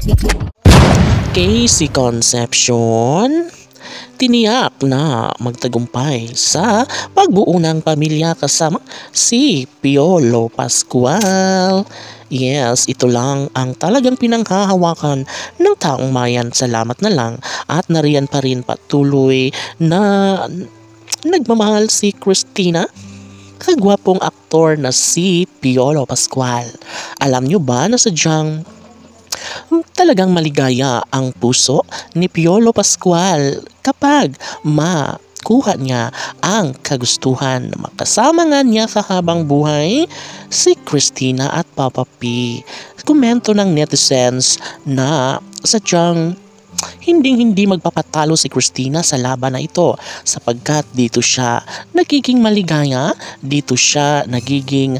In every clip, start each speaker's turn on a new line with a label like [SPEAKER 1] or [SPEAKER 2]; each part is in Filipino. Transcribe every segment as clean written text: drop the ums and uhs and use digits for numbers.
[SPEAKER 1] Casey Concepcion tiniyak na magtagumpay sa pagbuo ng pamilya kasama si Piolo Pascual. Yes, ito lang ang talagang pinanghahawakan ng taong bayan. Salamat na lang at nariyan pa rin patuloy na nagmamahal si Christina kagwapong aktor na si Piolo Pascual. Alam nyo ba na sadyang talagang maligaya ang puso ni Piolo Pascual kapag makuha niya ang kagustuhan na makasama nga niya sa habang buhay si Christina at Papa P. Komento ng netizens na sadyang hindi magpapatalo si Christina sa laban na ito sapagkat dito siya nagiging maligaya, dito siya nagiging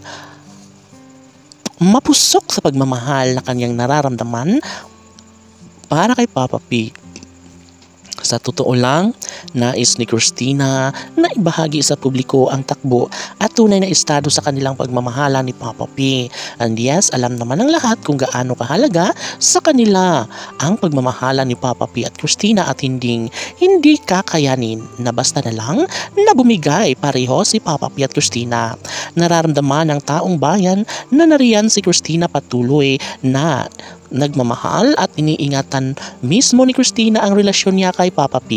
[SPEAKER 1] mapusok sa pagmamahal na kanyang nararamdaman para kay Papa P. Sa totoo lang, nais ni Christina na ibahagi sa publiko ang takbo at tunay na estado sa kanilang pagmamahala ni Papa P. And yes, alam naman ng lahat kung gaano kahalaga sa kanila ang pagmamahala ni Papa P at Christina at hindi kakayanin na basta na lang na bumigay pareho si Papa P at Christina. Nararamdaman ng taong bayan na nariyan si Christina patuloy na nagmamahal at iniingatan mismo ni Christina ang relasyon niya kay Papa P.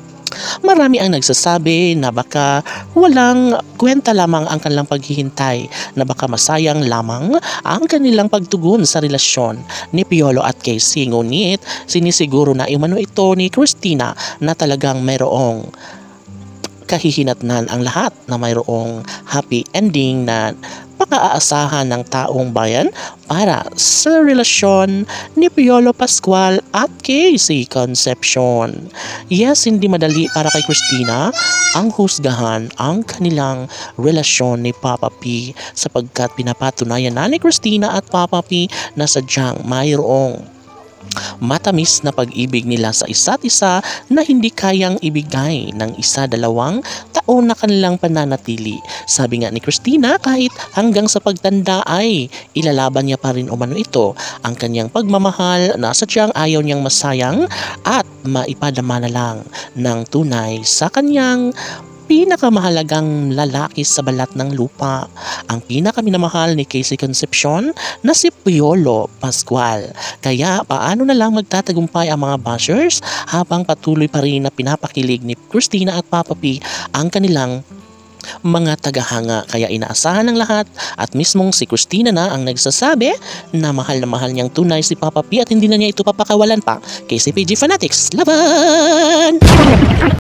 [SPEAKER 1] Marami ang nagsasabi na baka walang kwenta lamang ang kanilang paghihintay, na baka masayang lamang ang kanilang pagtugon sa relasyon ni Piolo at Casey. Ngunit sinisiguro na umano ito ni Christina na talagang mayroong kahihinatnan ang lahat, na mayroong happy ending na pag-aasahan ng taong bayan para sa relasyon ni Piolo Pascual at Casey Concepcion. Yes, hindi madali para kay Christina ang husgahan ang kanilang relasyon ni Papa P sapagkat pinapatunayan na ni Christina at Papa P na sadyang mayroong matamis na pag-ibig nila sa isa't isa na hindi kayang ibigay ng isa-dalawang taon na kanilang pananatili. Sabi nga ni Christina, kahit hanggang sa pagtanda ay ilalaban niya pa rin umano ito ang kanyang pagmamahal na sadyang ayaw niyang masayang at maipadama na lang ng tunay sa kanyang pinakamahalagang lalaki sa balat ng lupa, ang pinakaminamahal ni Casey Concepcion na si Piolo Pascual. Kaya paano na lang magtatagumpay ang mga bashers habang patuloy pa rin na pinapakilig ni Christina at Papa P ang kanilang mga tagahanga. Kaya inaasahan ng lahat at mismong si Christina na ang nagsasabi na mahal niyang tunay si Papa P at hindi na niya ito papakawalan pa. KCPG Fanatics, laban!